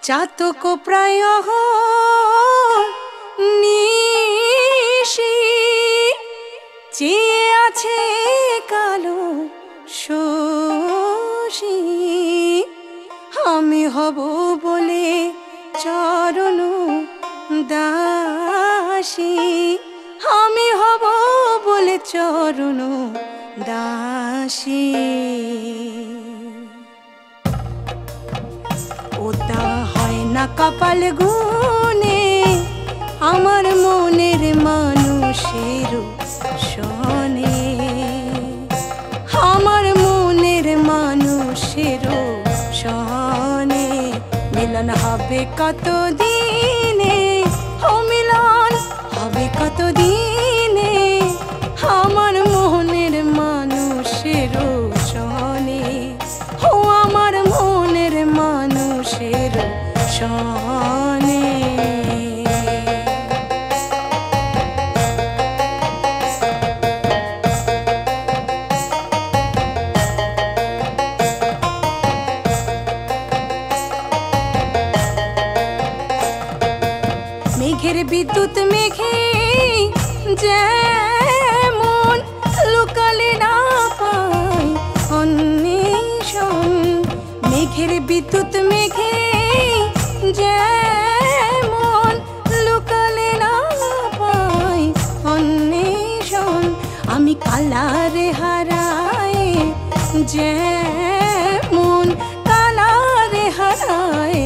চাতক প্রায় নিশি চেয়ে আছে কালো শশী আমি হব বলে চরণ দাসী আমি হব বলে চরণ দাসী ওটা হয় না কপাল গুনে আমার মনের মানুষের শোনে আমার মনের মানুষের শোনে মিলন হবে কত দিনে ও মিলন হবে কত দিনে আমার মনের মানুষের শোনে ও আমার মনের মানুষের শোনে মেঘের বিদ্যুৎ মেঘে যেমন লোকালে না পায় অন্বেষণ মেঘের বিদ্যুৎ মেঘে যেমন লোকালে না পায় অন্বেষণ আমি কালারে হারাই যেমন কালারে হারাই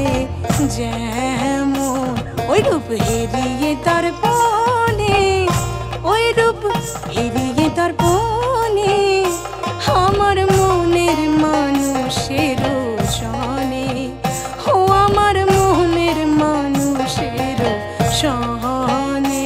যেমন ওই রূপ হেরিয়ে দর্পণে ওই রূপ হেরিয়ে দর্পণে আমার মনের মানুষের শোনে ও আমার মনের মানুষের শোনে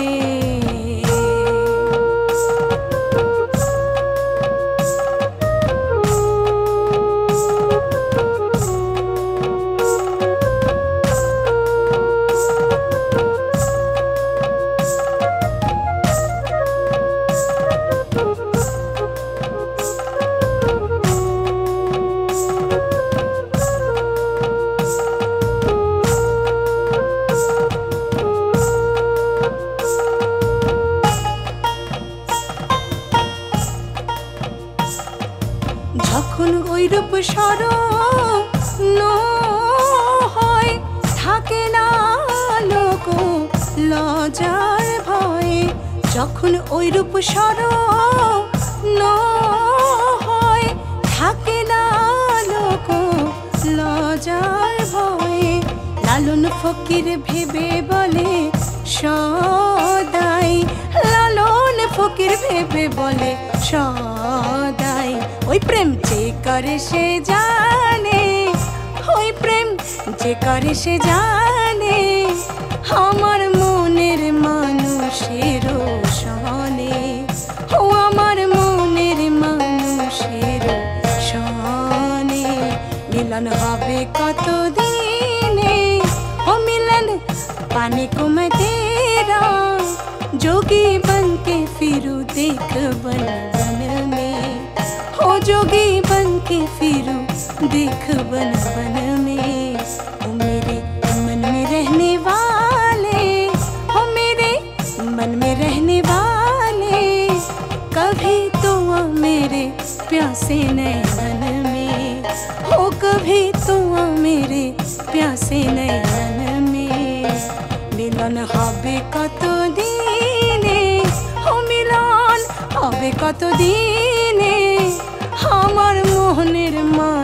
যখন ওই রূপ স্মরণ হয় থাকে না লোক লজ্জার ভয়ে যখন ওই রূপ স্মরণ হয় থাকে না লোক লজ্জার ভয়ে লালন ফকির ভেবে বলে সদাই লালন ফকির ভেবে বলে সদাই ওই প্রেম যে করে সে জানে ওই প্রেম যে করে সে জানে আমার মনের মানুষের শোনে ও আমার মনের মানুষের শোনে মিলন হবে কত দিনে ও मिलन पाने को मैं तेरा जोगी बन के फिरूं देख बन बन में हो जोगी बन के फिरूं देख बन बन में ओ मेरे मन में रहने वाले हो मेरे मन में रहने वाले कभी तो आ मेरे प्यासे नैनन में हो कभी तो आ मेरे प्यासे नैनन में मिलन হবে কত দিনে ও মিলন হবে কত দিনে আমার মোহনের মা